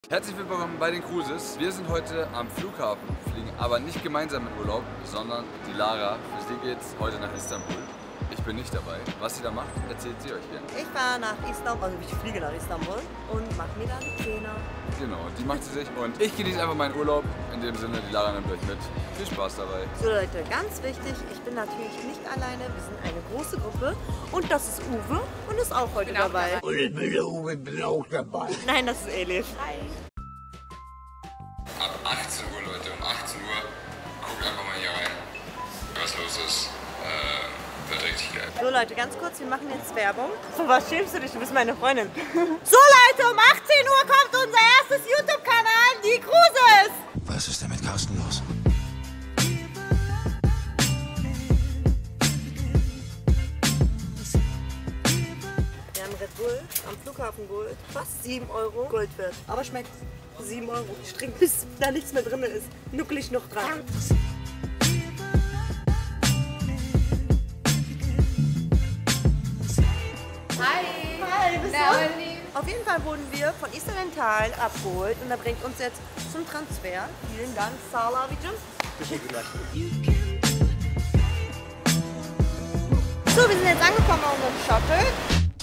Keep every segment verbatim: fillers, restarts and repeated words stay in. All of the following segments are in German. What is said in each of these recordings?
Herzlich willkommen bei den Cruises. Wir sind heute am Flughafen, fliegen aber nicht gemeinsam in Urlaub, sondern die Lara, für sie geht's heute nach Istanbul. Ich bin nicht dabei. Was sie da macht, erzählt sie euch gerne. Ich fahre nach Istanbul, also ich fliege nach Istanbul und mache mir dann Zähne. Genau, die macht sie sich und ich genieße einfach meinen Urlaub. In dem Sinne, die Lara nimmt euch mit. Viel Spaß dabei. So Leute, ganz wichtig, ich bin natürlich nicht alleine, wir sind eine große Gruppe und das ist Uwe und ist auch heute dabei. Und ich bin der Uwe, bin auch dabei. Nein, das ist Elif. Hi. Ab achtzehn Uhr, Leute, um achtzehn Uhr, guckt einfach mal hier rein, was los ist. Äh, wird richtig geil. So Leute, ganz kurz, wir machen jetzt Werbung. So, was schämst du dich? Du bist meine Freundin. So Leute, um achtzehn Uhr kommt unser erstes YouTube-Kanal, die Cruises. Was ist denn mit Carsten los? Wir haben Red Bull am Flughafen geholt, fast sieben Euro Gold wert. Aber schmeckt sieben Euro. Ich trinke, bis da nichts mehr drin ist. Nuckelig noch dran. Hi! Hi, bist Na, du? Olli. Auf jeden Fall wurden wir von Istanbul abgeholt und er bringt uns jetzt zum Transfer. Vielen Dank, Sağ abicim. So, wir sind jetzt angekommen auf unserem Shuttle.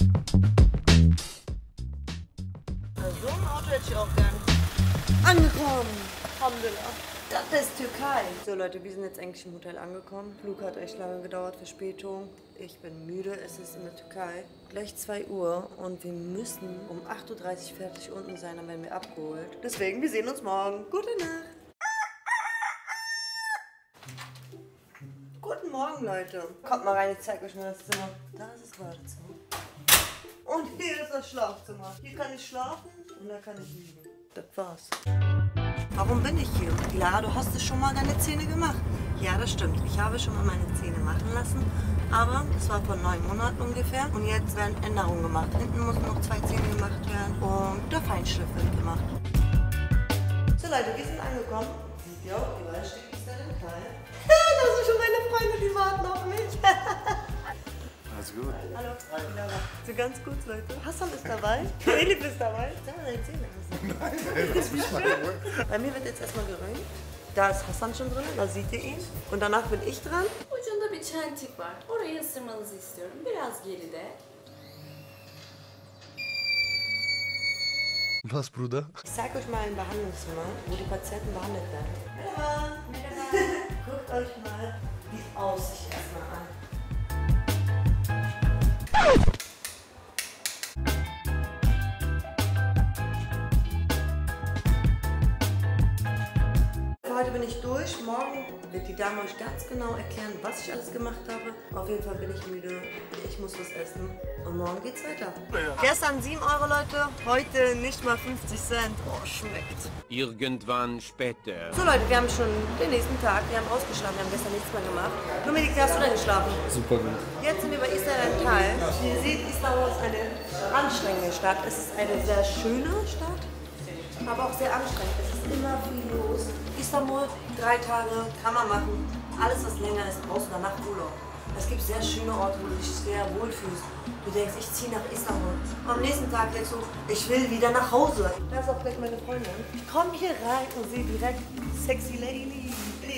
So ein Auto hätte ich auch gern. Angekommen. Alhamdulillah. Das ist Türkei. So Leute, wir sind jetzt eigentlich im Hotel angekommen. Flug hat echt lange gedauert, Verspätung. Ich bin müde, es ist in der Türkei. Gleich zwei Uhr und wir müssen um acht Uhr dreißig fertig unten sein, dann werden wir abgeholt. Deswegen, wir sehen uns morgen. Gute Nacht. Guten Morgen, Leute. Kommt mal rein, ich zeige euch mal das Zimmer. Da ist das Badezimmer. Und hier ist das Schlafzimmer. Hier kann ich schlafen und da kann ich liegen. Das war's. Warum bin ich hier? Lara, du hast es schon mal deine Zähne gemacht. Ja, das stimmt. Ich habe schon mal meine Zähne machen lassen. Aber das war vor neun Monaten ungefähr. Und jetzt werden Änderungen gemacht. Hinten mussten noch zwei Zähne gemacht werden. Und der Feinschliff wird gemacht. So Leute, wir sind angekommen. Sieht ihr auch, überall steht ist der Teil. Das sind schon meine Freunde, die warten auf mich. Alles gut. Hallo, Lara. So ganz kurz, Leute. Hassan ist dabei. Elif ist dabei. Sag mal deine Zähne. Bei mir wird jetzt erstmal gerönt. Da ist Hassan schon drin, da seht ihr ihn. Und danach bin ich dran. Ucunda bir çentik var. Orayı ısırmanızı istiyorum. Biraz geride. Was, Bruder? Ich zeige euch mal ein Behandlungszimmer, wo die Patienten behandelt werden. Merhaba. Merhaba. Guckt euch mal die Aussicht erstmal an. Heute bin ich durch. Morgen wird die Dame euch ganz genau erklären, was ich alles gemacht habe. Auf jeden Fall bin ich müde. Ich muss was essen. Und morgen geht's weiter. Ja. Gestern sieben Euro, Leute. Heute nicht mal fünfzig Cent. Oh, schmeckt. Irgendwann später. So, Leute, wir haben schon den nächsten Tag. Wir haben ausgeschlafen. Wir haben gestern nichts mehr gemacht. Dominik, wie hast du denn geschlafen? Super gut. Jetzt sind wir bei Istanbul. Wie ihr seht, Istanbul ist eine anstrengende Stadt. Es ist eine sehr schöne Stadt, aber auch sehr anstrengend. Es ist immer viel los. Istanbul, drei Tage, kann man machen. Alles, was länger ist, brauchst du danach Urlaub. Es gibt sehr schöne Orte, wo du dich sehr wohlfühlst. Du denkst, ich ziehe nach Istanbul. Am nächsten Tag denkst du, ich will wieder nach Hause. Da ist auch gleich meine Freundin. Ich komme hier rein und sehe direkt sexy Lady.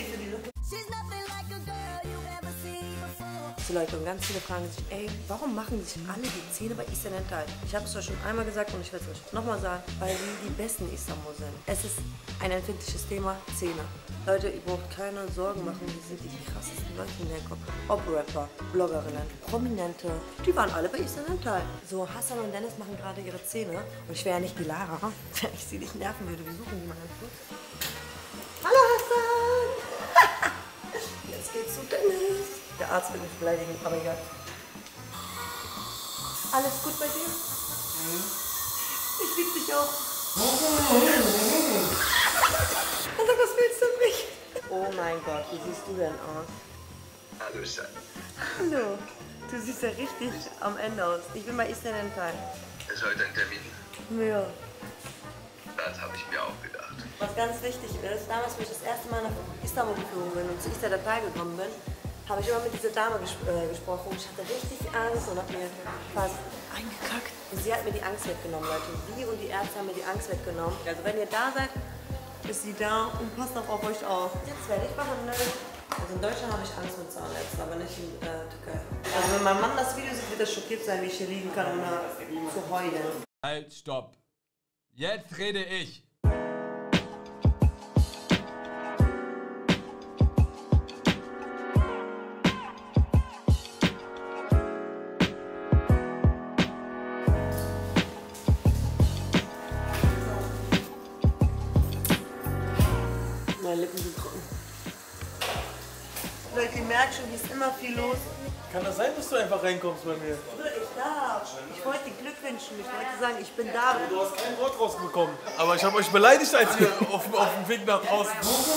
So Leute, und ganz viele fragen sich, ey, warum machen sich alle die Zähne bei Istanbul? Ich habe es euch schon einmal gesagt und ich werde es euch nochmal sagen, weil sie die besten in Istanbul sind. Es ist ein empfindliches Thema, Zähne. Leute, ihr braucht keine Sorgen machen, die sind die krassesten Leute in der Gruppe. Ob Rapper, Bloggerinnen, Prominente, die waren alle bei Istanbul. So, Hassan und Dennis machen gerade ihre Zähne und ich wäre ja nicht die Lara, wenn ich sie nicht nerven würde. Wir suchen die mal ganz kurz. Hallo Hassan! Jetzt geht's zu Dennis. Der Arzt will mich beleidigen, aber egal. Alles gut bei dir? Mhm. Ich liebe dich auch. Also, was willst du mich? Oh mein Gott, wie siehst du denn aus? Hallo, Schatz. Hallo. Du siehst ja richtig am Ende aus. Ich bin bei Istanbul. Ist heute ein Termin? Ja. Das habe ich mir auch gedacht. Was ganz wichtig ist, damals, wo ich das erste Mal nach Istanbul geflogen bin und zu Istanbul gekommen bin, habe ich immer mit dieser Dame ges äh, gesprochen. Ich hatte richtig Angst und habe mir fast eingekackt. Und sie hat mir die Angst weggenommen, Leute. Sie und die Ärzte haben mir die Angst weggenommen. Also wenn ihr da seid, ist sie da und passt auch auf euch auf. Jetzt werde ich behandelt. Also in Deutschland habe ich Angst mit Zahnärzten, aber nicht in äh, Türkei. Also wenn mein Mann das Video sieht, wird er schockiert sein, wie ich hier liegen kann, ohne zu heulen. Halt, stopp. Jetzt rede ich. Meine Lippen sind trocken. Leute, ihr merkt schon, hier ist immer viel los. Kann das sein, dass du einfach reinkommst bei mir? Bruder, ich darf. Ich wollte dir Glück wünschen. Ich wollte sagen, ich bin da. Du hast kein Wort rausbekommen. Aber ich habe euch beleidigt, als ihr auf, auf dem Weg nach draußen.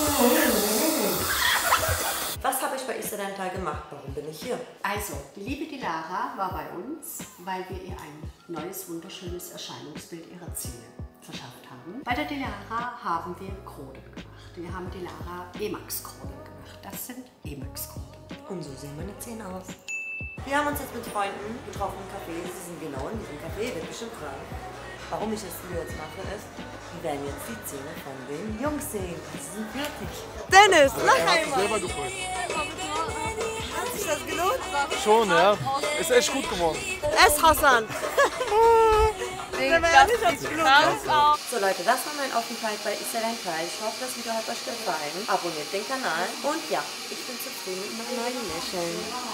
Was habe ich bei Iserental gemacht? Warum bin ich hier? Also, die liebe Dilara war bei uns, weil wir ihr ein neues, wunderschönes Erscheinungsbild ihrer Zähne verschafft haben. Bei der Dilara haben wir Kronen gemacht. Wir haben Dilara E-Max-Kronen gemacht. Das sind E-Max-Kronen. Und so sehen meine Zähne aus. Wir haben uns jetzt mit Freunden getroffen im Café. Sie sind genau in diesem Café. Wird bestimmt fragen, warum ich das Video jetzt mache, ist, wir werden jetzt die Zähne von den Jungs sehen. Sie sind fertig. Dennis, noch einmal! Selber gefreut. Hat sich das gelohnt? Schon, ja. Ist echt gut geworden. Es Hassan! Ja so Leute, das war mein Aufenthalt bei Iserental. Ich hoffe, das Video hat euch gefallen. Abonniert den Kanal und ja, ich bin zufrieden mit meinem neuen Lächeln.